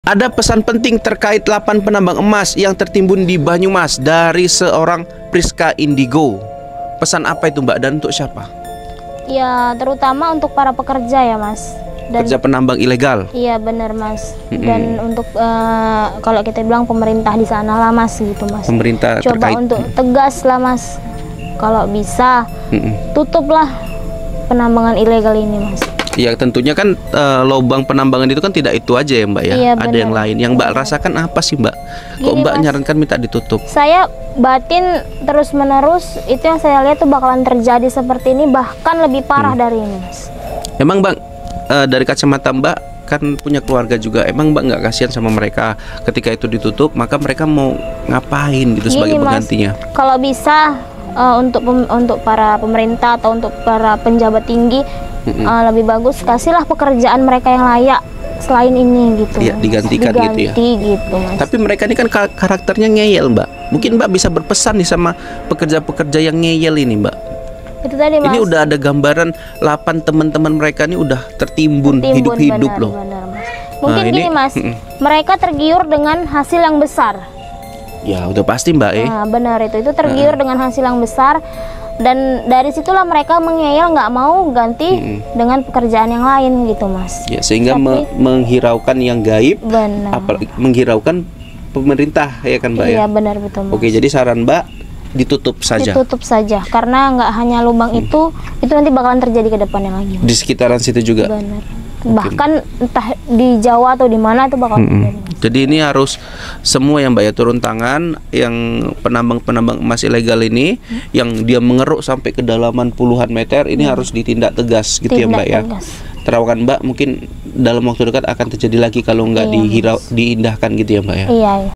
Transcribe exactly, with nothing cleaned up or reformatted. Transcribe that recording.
Ada pesan penting terkait delapan penambang emas yang tertimbun di Banyumas dari seorang Priska Indigo. Pesan apa itu Mbak dan untuk siapa? Ya terutama untuk para pekerja ya Mas. Dan, Kerja penambang ilegal. Iya benar Mas. Mm-hmm. Dan untuk uh, kalau kita bilang pemerintah di sana lah Mas gitu Mas. Pemerintah coba terkait. Untuk tegas lah Mas. Kalau bisa mm-hmm. tutuplah penambangan ilegal ini Mas. Ya tentunya kan uh, lubang penambangan itu kan tidak itu aja ya Mbak ya, iya, ada bener. yang lain. Yang Mbak bener. rasakan apa sih Mbak? Kok Gini, Mbak Mas, nyarankan minta ditutup? Saya batin terus menerus itu yang saya lihat tuh bakalan terjadi seperti ini, bahkan lebih parah hmm. dari ini Mas. Emang Bang uh, dari kacamata Mbak kan punya keluarga juga, emang Mbak nggak kasihan sama mereka ketika itu ditutup, maka mereka mau ngapain gitu? Gini, sebagai penggantinya? Mas, kalau bisa uh, untuk pem untuk para pemerintah atau untuk para penjabat tinggi Mm-hmm. uh, lebih bagus kasihlah pekerjaan mereka yang layak selain ini gitu. Iya, digantikan Diganti, gitu ya. Gitu, Mas. Tapi mereka ini kan karakternya ngeyel Mbak. Mungkin Mbak bisa berpesan nih sama pekerja-pekerja yang ngeyel ini Mbak. Itu tadi Mas. Ini udah ada gambaran delapan teman-teman mereka ini udah tertimbun hidup-hidup loh. Benar, Mas. Mungkin nah, gini ini, Mas, mm-mm. mereka tergiur dengan hasil yang besar. Ya udah pasti Mbak eh. Nah, benar itu itu tergiur uh-uh. dengan hasil yang besar. Dan dari situlah mereka mengeyel nggak mau ganti hmm. dengan pekerjaan yang lain gitu Mas. Ya sehingga Tapi, me menghiraukan yang gaib, apalagi menghiraukan pemerintah ya kan Mbak iya, ya. Iya benar betul Mas. Oke jadi saran Mbak ditutup saja. Ditutup saja karena nggak hanya lubang hmm. itu itu nanti bakalan terjadi ke depannya lagi. Mas. Di sekitaran situ juga. Benar. Bahkan entah di Jawa atau di mana itu bakal terjadi. Hmm. Jadi ini harus semua yang Mbak ya turun tangan, yang penambang-penambang emas ilegal ini hmm. yang dia mengeruk sampai kedalaman puluhan meter ini hmm. harus ditindak tegas gitu tindak ya Mbak ya. Terawakan Mbak mungkin dalam waktu dekat akan terjadi lagi kalau nggak iya, dihirau, diindahkan gitu ya Mbak ya. Iya. iya.